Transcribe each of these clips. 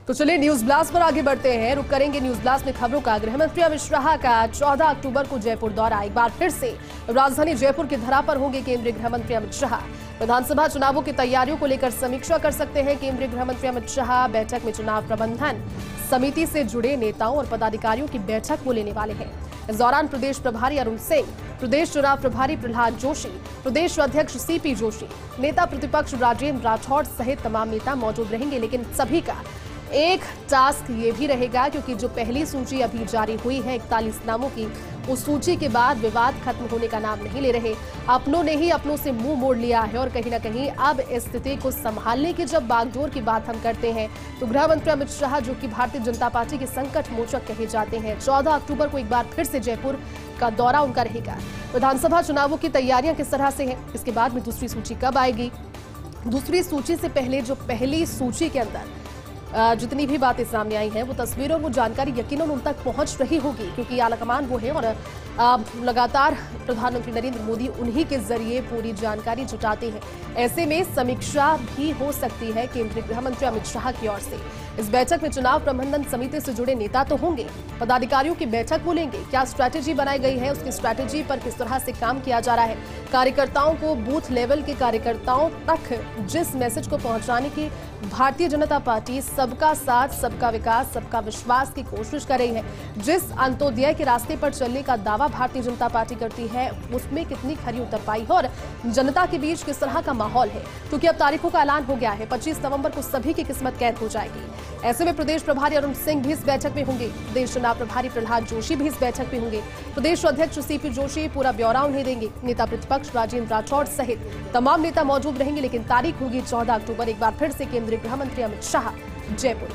तो चलिए news blast पर आगे बढ़ते हैं। रुक करेंगे न्यूज ब्लास्ट में खबरों का। गृह मंत्री अमित शाह का 14 अक्टूबर को जयपुर दौरा। एक बार फिर से राजधानी जयपुर की धरा पर होंगे केंद्रीय गृह मंत्री अमित शाह। विधानसभा चुनावों की तैयारियों को लेकर समीक्षा कर सकते हैं केंद्रीय गृह मंत्री अमित शाह। बैठक में चुनाव प्रबंधन समिति से जुड़े नेताओं और पदाधिकारियों की बैठक वो लेने वाले हैं। इस दौरान प्रदेश प्रभारी अरुण सिंह, प्रदेश चुनाव प्रभारी प्रहलाद जोशी, प्रदेश अध्यक्ष सीपी जोशी, नेता प्रतिपक्ष राजेंद्र राठौड़ सहित तमाम नेता मौजूद रहेंगे। लेकिन सभी का एक टास्क ये भी रहेगा, क्योंकि जो पहली सूची अभी जारी हुई है 41 नामों की, उस सूची के बाद विवाद खत्म होने का नाम नहीं ले रहे। अपनों ने ही अपनों से मुंह मोड़ लिया है और कहीं ना कहीं अब इस स्थिति को संभालने की जब बागडोर की बात हम करते हैं तो गृह मंत्री अमित शाह, जो कि भारतीय जनता पार्टी के संकट मोचक कहे जाते हैं, 14 अक्टूबर को एक बार फिर से जयपुर का दौरा उनका रहेगा। विधानसभा चुनावों की तैयारियां किस तरह से हैं, इसके बाद में दूसरी सूची कब आएगी, दूसरी सूची से पहले जो पहली सूची के अंदर जितनी भी बातें सामने आई हैं, वो तस्वीरों वो जानकारी यकीनन उन तक पहुंच रही होगी, क्योंकि आलाकमान वो है और लगातार प्रधानमंत्री नरेंद्र मोदी उन्हीं के जरिए पूरी जानकारी जुटाते हैं। ऐसे में समीक्षा भी हो सकती है केंद्रीय गृह मंत्री अमित शाह की ओर से। इस बैठक में चुनाव प्रबंधन समिति से जुड़े नेता तो होंगे, पदाधिकारियों की बैठक वो लेंगे। क्या स्ट्रैटेजी बनाई गई है, उसकी स्ट्रैटेजी पर किस तरह से काम किया जा रहा है, कार्यकर्ताओं को, बूथ लेवल के कार्यकर्ताओं तक जिस मैसेज को पहुंचाने की भारतीय जनता पार्टी सबका साथ, सबका विकास, सबका विश्वास की कोशिश कर रही है, जिस अंत्योदय के रास्ते पर चलने का दावा भारतीय जनता पार्टी करती है, उसमें कितनी खरी उतर पाई है और जनता के बीच किस तरह का माहौल है। क्योंकि अब तारीखों का ऐलान हो गया है, 25 नवंबर को सभी की किस्मत कैद हो जाएगी। ऐसे में प्रदेश प्रभारी अरुण सिंह भी इस बैठक में होंगे, प्रदेश चुनाव प्रभारी प्रहलाद जोशी भी इस बैठक में होंगे, प्रदेश अध्यक्ष सीपी जोशी पूरा ब्यौरा उन्हें देंगे, नेता प्रतिपक्ष राजेंद्र राठौड़ सहित तमाम नेता मौजूद रहेंगे। लेकिन तारीख होगी 14 अक्टूबर, एक बार फिर से केंद्रीय गृह मंत्री अमित शाह जयपुर।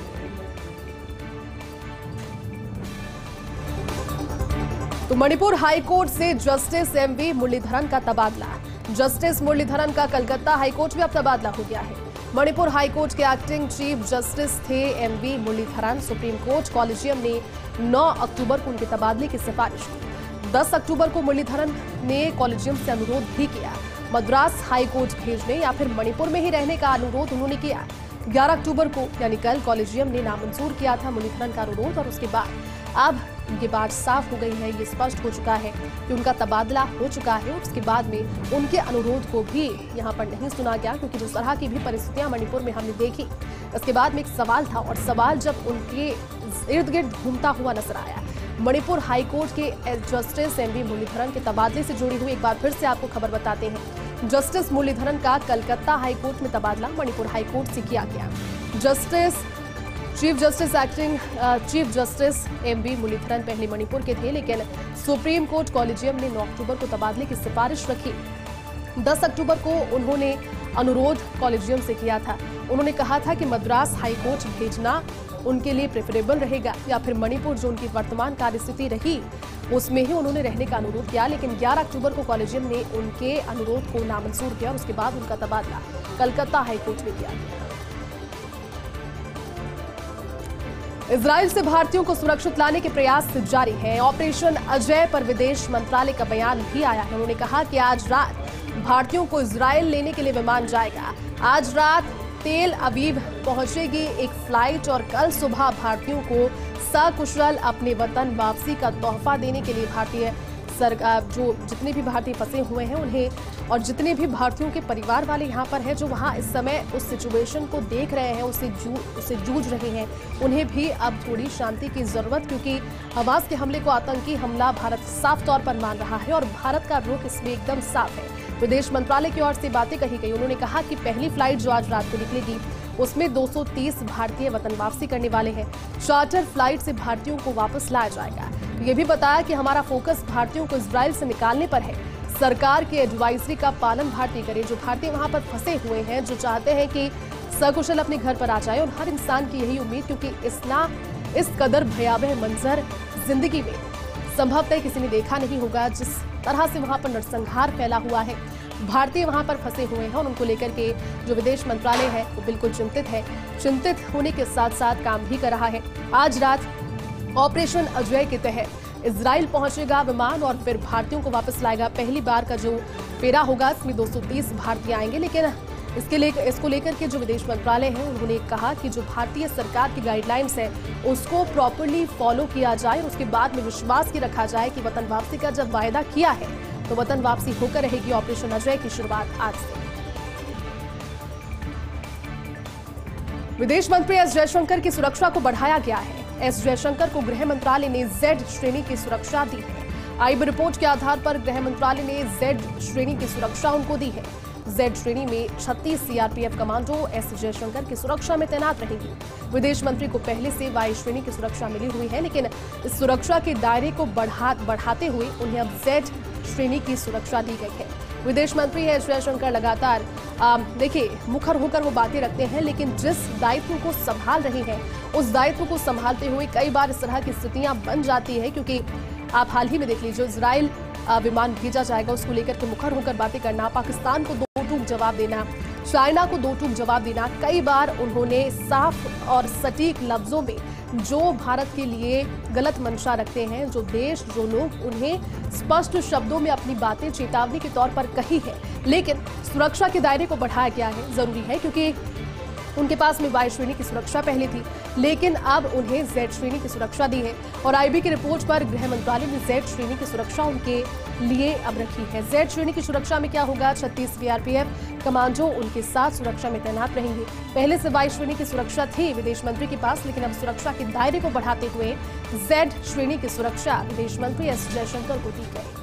तो मणिपुर हाईकोर्ट से जस्टिस एमवी मुरलीधरन का तबादला। जस्टिस मुरलीधरन का कलकत्ता हाईकोर्ट में अब तबादला हो गया है। मणिपुर हाईकोर्ट के एक्टिंग चीफ जस्टिस थे M V Muralidharan. Supreme court collegium ने 9 अक्टूबर को उनके तबादले की सिफारिश की। 10 अक्टूबर को मुरलीधरन ने कॉलेजियम से अनुरोध भी किया, मद्रास हाईकोर्ट भेजने या फिर मणिपुर में ही रहने का अनुरोध उन्होंने किया। 11 अक्टूबर को यानी कल कॉलेजियम ने नामंजूर किया था मुरलीधरन का अनुरोध और उसके बाद अब उनकी बात साफ हो गई है, ये स्पष्ट हो चुका है कि उनका तबादला हो चुका है। उसके बाद में उनके अनुरोध को भी यहाँ पर नहीं सुना गया, क्योंकि जिस तरह की भी परिस्थितियां मणिपुर में हमने देखी, इसके बाद में एक सवाल था और सवाल जब उनके इर्द गिर्द घूमता हुआ नजर आया। मणिपुर हाईकोर्ट के जस्टिस एमवी मुरलीधरन के तबादले से जुड़ी हुई एक बार फिर से आपको खबर बताते हैं। जस्टिस मुरलीधरन का कलकत्ता हाईकोर्ट में तबादला मणिपुर हाईकोर्ट से किया गया। चीफ जस्टिस एमवी मुरलीधरन पहले मणिपुर के थे, लेकिन सुप्रीम कोर्ट कॉलेजियम ने 9 अक्टूबर को तबादले की सिफारिश रखी। 10 अक्टूबर को उन्होंने अनुरोध कॉलेजियम से किया था। उन्होंने कहा था कि मद्रास हाईकोर्ट भेजना उनके लिए प्रेफरेबल रहेगा या फिर मणिपुर, जो उनकी वर्तमान कार्यस्थिति रही, उसमें ही उन्होंने रहने का अनुरोध किया। लेकिन 11 अक्टूबर को कॉलेजियम ने उनके अनुरोध को नामंजूर किया और उसके बाद उनका तबादला कलकत्ता हाईकोर्ट में किया गया। इजराइल से भारतीयों को सुरक्षित लाने के प्रयास जारी है। ऑपरेशन अजय पर विदेश मंत्रालय का बयान भी आया है। उन्होंने कहा कि आज रात भारतीयों को इजराइल लेने के लिए विमान जाएगा। आज रात तेल अवीव पहुंचेगी एक फ्लाइट और कल सुबह भारतीयों को सकुशल अपने वतन वापसी का तोहफा देने के लिए भारतीय सरकार, जो जितने भी भारतीय फंसे हुए हैं उन्हें, और जितने भी भारतीयों के परिवार वाले यहाँ पर हैं जो वहाँ इस समय उस सिचुएशन को देख रहे हैं, उससे जूझ रहे हैं, उन्हें भी अब थोड़ी शांति की जरूरत, क्योंकि हमास के हमले को आतंकी हमला भारत साफ तौर पर मान रहा है और भारत का रुख इसमें एकदम साफ है। विदेश मंत्रालय की ओर से बातें कही गई। उन्होंने कहा कि पहली फ्लाइट जो आज रात को निकलेगी उसमें 230 भारतीय वतन वापसी करने वाले हैं। चार्टर फ्लाइट से भारतीयों को वापस लाया जाएगा। ये भी बताया कि हमारा फोकस भारतीयों को इजराइल से निकालने पर है। सरकार की एडवाइजरी का पालन भारतीय करे। जो भारतीय वहां पर फंसे हुए हैं, जो चाहते हैं कि सकुशल अपने घर पर आ जाए, और हर इंसान की यही उम्मीद, क्योंकि इस कदर भयावह मंजर जिंदगी में संभवतः किसी ने देखा नहीं होगा। जिस तरह से वहां पर नरसंहार फैला हुआ है, भारतीय वहां पर फंसे हुए हैं और उनको लेकर के जो विदेश मंत्रालय है वो बिल्कुल चिंतित है। चिंतित होने के साथ साथ काम भी कर रहा है। आज रात ऑपरेशन अजय के तहत इजराइल पहुंचेगा विमान और फिर भारतीयों को वापस लाएगा। पहली बार का जो फेरा होगा इसमें 230 भारतीय आएंगे, लेकिन इसको लेकर के जो विदेश मंत्रालय है उन्होंने कहा कि जो भारतीय सरकार की गाइडलाइंस है उसको प्रॉपर्ली फॉलो किया जाए और उसके बाद में विश्वास की रखा जाए कि वतन वापसी का जब वायदा किया है तो वतन वापसी होकर रहेगी। ऑपरेशन अजय की शुरुआत आज से। विदेश मंत्री एस जयशंकर की सुरक्षा को बढ़ाया गया है। एस जयशंकर को गृह मंत्रालय ने जेड श्रेणी की सुरक्षा दी है। आईबी रिपोर्ट के आधार पर गृह मंत्रालय ने जेड श्रेणी की सुरक्षा उनको दी है। जेड श्रेणी में 36 सीआरपीएफ कमांडो एस जयशंकर की सुरक्षा में तैनात रहेंगी। विदेश मंत्री को पहले से वाई श्रेणी की सुरक्षा मिली हुई है, लेकिन इस सुरक्षा के दायरे को बढ़ाते हुए उन्हें अब जेड श्रेणी की सुरक्षा दी गई है। विदेश मंत्री एस जयशंकर लगातार देखिए मुखर होकर वो बातें रखते हैं, लेकिन जिस दायित्व को संभाल रहे हैं उस दायित्व को संभालते हुए कई बार इस तरह की स्थितियां बन जाती है, क्योंकि आप हाल ही में देख लीजिए इजराइल विमान भेजा जाएगा उसको लेकर के मुखर होकर बातें करना, पाकिस्तान को दो टूक जवाब देना, चाइना को दो टूक जवाब देना। कई बार उन्होंने साफ और सटीक लफ्जों में जो भारत के लिए गलत मंशा रखते हैं, जो देश, जो लोग, उन्हें स्पष्ट शब्दों में अपनी बातें चेतावनी के तौर पर कही है। लेकिन सुरक्षा के दायरे को बढ़ाया गया है, जरूरी है, क्योंकि उनके पास में वाई श्रेणी की सुरक्षा पहले थी, लेकिन अब उन्हें जेड श्रेणी की सुरक्षा दी है। और आईबी की रिपोर्ट पर गृह मंत्रालय ने जेड श्रेणी की सुरक्षा उनके लिए अब रखी है। जेड श्रेणी की सुरक्षा में क्या होगा? 36 सीआरपीएफ कमांडो उनके साथ सुरक्षा में तैनात रहेंगे। पहले से वाई श्रेणी की सुरक्षा थी विदेश मंत्री के पास, लेकिन अब सुरक्षा के दायरे को बढ़ाते हुए जेड श्रेणी की सुरक्षा विदेश मंत्री एस जयशंकर को दी गई।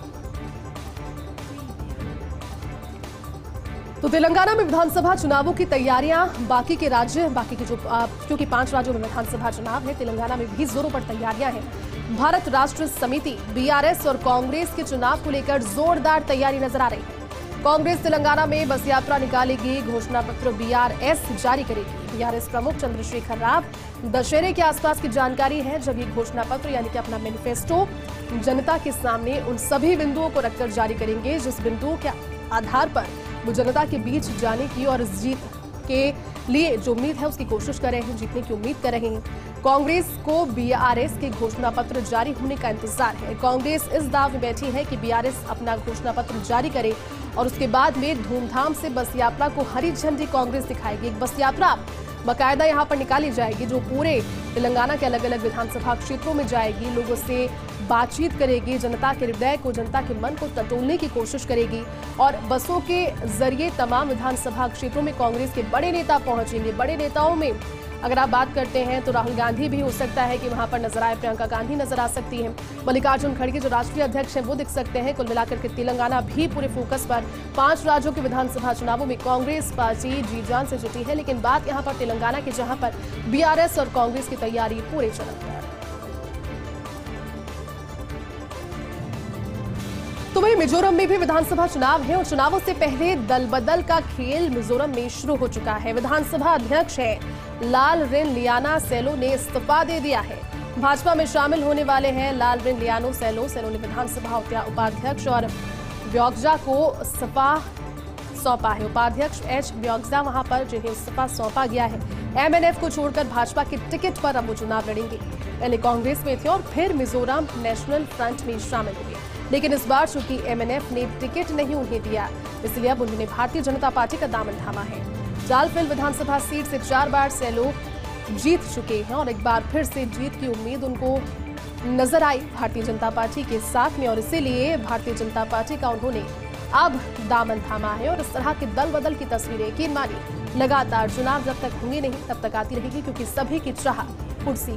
तो तेलंगाना में विधानसभा चुनावों की तैयारियां बाकी के जो क्योंकि 5 राज्यों में विधानसभा चुनाव है, तेलंगाना में भी जोरों पर तैयारियां हैं। भारत राष्ट्र समिति, बीआरएस और कांग्रेस के चुनाव को लेकर जोरदार तैयारी नजर आ रही है। कांग्रेस तेलंगाना में बस यात्रा निकालेगी, घोषणा पत्र बीआरएस जारी करेगी। बीआरएस प्रमुख चंद्रशेखर राव दशहरे के आसपास की जानकारी है जब ये घोषणा पत्र यानी कि अपना मैनिफेस्टो जनता के सामने उन सभी बिंदुओं को रखकर जारी करेंगे जिस बिंदुओं के आधार पर वो जनता के बीच जाने की और इस जीत के लिए जो उम्मीद है उसकी कोशिश कर रहे हैं, जीतने की उम्मीद कर रहे हैं। कांग्रेस को बीआरएस के घोषणा पत्र जारी होने का इंतजार है। कांग्रेस इस दाव में बैठी है कि बीआरएस अपना घोषणा पत्र जारी करे और उसके बाद में धूमधाम से बस यात्रा को हरी झंडी कांग्रेस दिखाएगी। एक बस यात्रा बाकायदा यहाँ पर निकाली जाएगी जो पूरे तेलंगाना के अलग अलग विधानसभा क्षेत्रों में जाएगी, लोगों से बातचीत करेगी, जनता के हृदय को, जनता के मन को टटोलने की कोशिश करेगी और बसों के जरिए तमाम विधानसभा क्षेत्रों में कांग्रेस के बड़े नेता पहुंचेंगे। बड़े नेताओं में अगर आप बात करते हैं तो राहुल गांधी भी हो सकता है कि वहां पर नजर आए, प्रियंका गांधी नजर आ सकती हैं, मल्लिकार्जुन खड़गे जो राष्ट्रीय अध्यक्ष हैं वो दिख सकते हैं। कुल मिलाकर के तेलंगाना भी पूरे फोकस पर 5 राज्यों के विधानसभा चुनावों में कांग्रेस पार्टी जी जान से जुटी है, लेकिन बात यहां पर तेलंगाना की जहां पर बीआरएस और कांग्रेस की तैयारी पूरे चरण पर। तो वहीं मिजोरम में भी विधानसभा चुनाव है और चुनावों से पहले दल बदल का खेल मिजोरम में शुरू हो चुका है। विधानसभा अध्यक्ष है लालरिनलियाना सेलो ने इस्तीफा दे दिया है। भाजपा में शामिल होने वाले हैं लालरिनलियानो सेलो ने विधानसभा उपाध्यक्ष और ब्योग्जा को इस्तीफा सौंपा है। उपाध्यक्ष एच ब्योग्जा वहां पर जिन्हें इस्तीफा सौंपा गया है। एमएनएफ को छोड़कर भाजपा के टिकट पर अब वो चुनाव लड़ेंगे। पहले कांग्रेस में थे और फिर मिजोरम नेशनल फ्रंट में शामिल हुए, लेकिन इस बार चूंकि एमएनएफ ने टिकट नहीं उन्हें दिया, इसलिए अब उन्होंने भारतीय जनता पार्टी का दामन थामा है। जालफिल विधानसभा सीट से 4 बार सेलो जीत चुके हैं और एक बार फिर से जीत की उम्मीद उनको नजर आई भारतीय जनता पार्टी के साथ में और इसीलिए भारतीय जनता पार्टी का उन्होंने अब दामन थामा है। और इस तरह के दल बदल की तस्वीरें यकीन मानिए लगातार चुनाव जब तक होंगे नहीं तब तक आती रहेगी, क्योंकि सभी की चाह कुर्सी।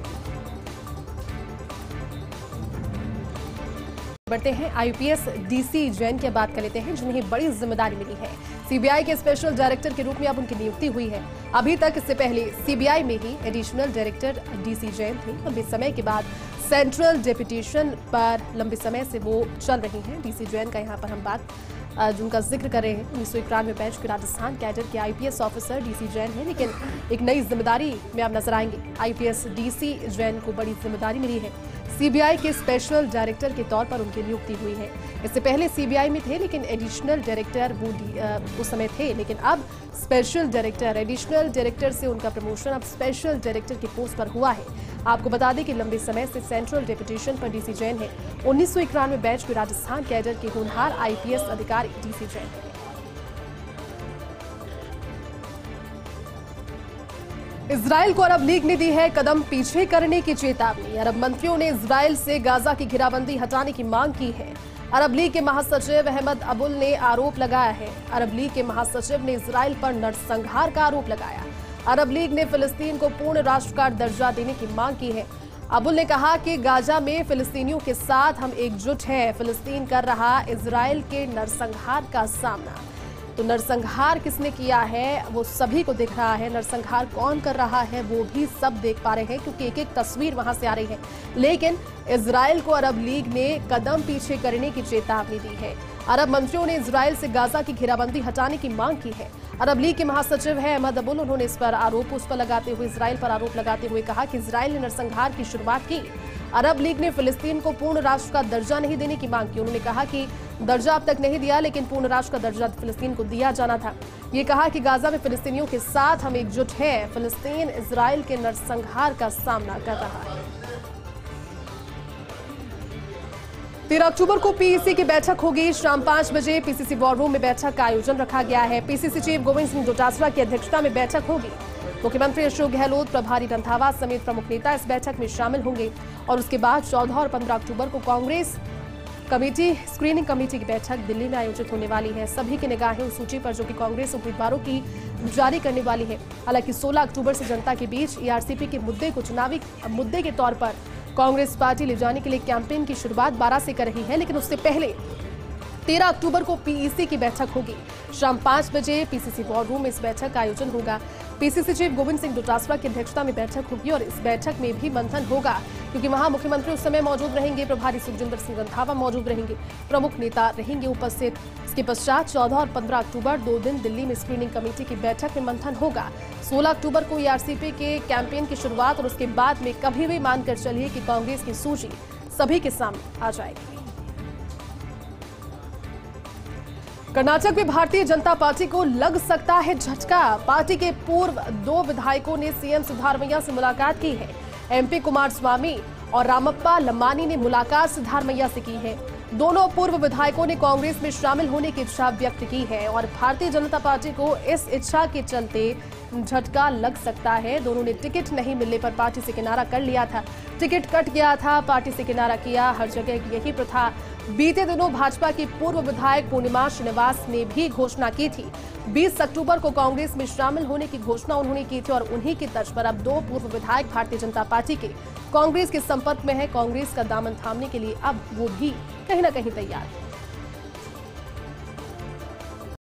बढ़ते हैं आईपीएस डीसी जैन की बात कर लेते हैं, जिन्हें बड़ी जिम्मेदारी मिली है। सीबीआई के स्पेशल डायरेक्टर के रूप में अब उनकी नियुक्ति हुई है। अभी तक इससे पहले सीबीआई में ही एडिशनल डायरेक्टर डीसी जैन थे। लंबे समय के बाद सेंट्रल डेपुटेशन पर लंबे समय से वो चल रही हैं। डीसी जैन का यहाँ पर हम बात जिनका जिक्र कर रहे हैं 1991 बैच के राजस्थान कैडर के आईपीएस ऑफिसर डीसी जैन है, लेकिन एक नई जिम्मेदारी में आप नजर आएंगे। आईपीएस डीसी जैन को बड़ी जिम्मेदारी मिली है। सीबीआई के स्पेशल डायरेक्टर के तौर पर उनकी नियुक्ति हुई है। इससे पहले सीबीआई में थे, लेकिन एडिशनल डायरेक्टर वो उस समय थे, लेकिन अब स्पेशल डायरेक्टर, एडिशनल डायरेक्टर से उनका प्रमोशन अब स्पेशल डायरेक्टर की पोस्ट पर हुआ है। आपको बता दें कि लंबे समय से सेंट्रल डेपुटेशन पर डीसी जैन है। 1991 बैच के राजस्थान कैडर के होनहार आईपीएस अधिकारी डीसी जैन है। इजराइल को अरब लीग ने दी है कदम पीछे करने की चेतावनी। अरब मंत्रियों ने इजराइल से गाजा की घेराबंदी हटाने की मांग की है। अरब लीग के महासचिव अहमद अबुल ने आरोप लगाया है। अरब लीग के महासचिव ने इजराइल पर नरसंहार का आरोप लगाया। अरब लीग ने फिलिस्तीन को पूर्ण राष्ट्र का दर्जा देने की मांग की है। अबुल ने कहा कि गाजा में फिलिस्तीनियों के साथ हम एकजुट हैं। फिलिस्तीन कर रहा इजराइल के नरसंहार का सामना। तो नरसंहार किसने किया है वो सभी को दिख रहा है। नरसंहार कौन कर रहा है वो भी सब देख पा रहे हैं, क्योंकि एक एक तस्वीर वहां से आ रही है। लेकिन इजराइल को अरब लीग ने कदम पीछे करने की चेतावनी दी है। अरब मंत्रियों ने इजराइल से गाजा की घेराबंदी हटाने की मांग की है। अरब लीग के महासचिव है अहमद अबुल, उन्होंने इस पर लगाते हुए इजराइल पर आरोप लगाते हुए कहा कि इजराइल ने नरसंहार की शुरुआत की। अरब लीग ने फिलिस्तीन को पूर्ण राष्ट्र का दर्जा नहीं देने की मांग की। उन्होंने कहा कि दर्जा अब तक नहीं दिया, लेकिन पूर्ण राष्ट्र का दर्जा फिलिस्तीन को दिया जाना था। ये कहा कि गाजा में फिलिस्तीनियों के साथ हम एकजुट हैं। फिलिस्तीन इजराइल के नरसंहार का सामना कर रहा है। 13 अक्टूबर को पीईसी की बैठक होगी। शाम 5 बजे पीसीसी वॉर रूम में बैठक का आयोजन रखा गया है। पीसीसी चीफ गोविंद सिंह डोटासरा की अध्यक्षता में बैठक होगी। मुख्यमंत्री अशोक गहलोत, प्रभारी रंधावा समेत प्रमुख नेता इस बैठक में शामिल होंगे। और उसके बाद 14 और 15 अक्टूबर को कांग्रेस कमेटी स्क्रीनिंग कमेटी की बैठक दिल्ली में आयोजित होने वाली है। सभी की निगाहें उस सूची पर जो कि कांग्रेस उम्मीदवारों की जारी करने वाली है। हालांकि 16 अक्टूबर से जनता के बीच ईआरसीपी के मुद्दे को चुनावी मुद्दे के तौर पर कांग्रेस पार्टी ले जाने के लिए कैंपेन की शुरुआत 12 से कर रही है। लेकिन उससे पहले 13 अक्टूबर को पीईसी की बैठक होगी। शाम 5 बजे पीसीसी वॉर रूम में इस बैठक का आयोजन होगा। पीसीसी चीफ गोविंद सिंह डोटासरा की अध्यक्षता में बैठक होगी और इस बैठक में भी मंथन होगा, क्योंकि वहां मुख्यमंत्री उस समय मौजूद रहेंगे। प्रभारी सुखजिंदर सिंह रंधावा मौजूद रहेंगे, प्रमुख नेता रहेंगे उपस्थित। इसके पश्चात 14 और 15 अक्टूबर 2 दिन दिल्ली में स्क्रीनिंग कमेटी की बैठक में मंथन होगा। 16 अक्टूबर को ईआरसीपी के कैंपेन की शुरुआत और उसके बाद में कभी भी मानकर चलिए कि कांग्रेस की सूची सभी के सामने आ जाएगी। कर्नाटक में भारतीय जनता पार्टी को लग सकता है झटका। पार्टी के पूर्व 2 विधायकों ने सीएम सिद्धारमैया से मुलाकात की है। एमपी कुमारस्वामी और रामप्पा लम्मानी ने मुलाकात सिद्धारमैया से की है। दोनों पूर्व विधायकों ने कांग्रेस में शामिल होने की इच्छा व्यक्त की है और भारतीय जनता पार्टी को इस इच्छा के चलते झटका लग सकता है। दोनों ने टिकट नहीं मिलने पर पार्टी से किनारा कर लिया था। टिकट कट गया था, पार्टी से किनारा किया। हर जगह यही प्रथा। बीते दिनों भाजपा की पूर्व विधायक पूर्णिमा श्रीनिवास ने भी घोषणा की थी। 20 अक्टूबर को कांग्रेस में शामिल होने की घोषणा उन्होंने की थी और उन्हीं की तर्ज पर अब 2 पूर्व विधायक भारतीय जनता पार्टी के कांग्रेस के संपर्क में है। कांग्रेस का दामन थामने के लिए अब वो भी कहीं ना कहीं तैयार है।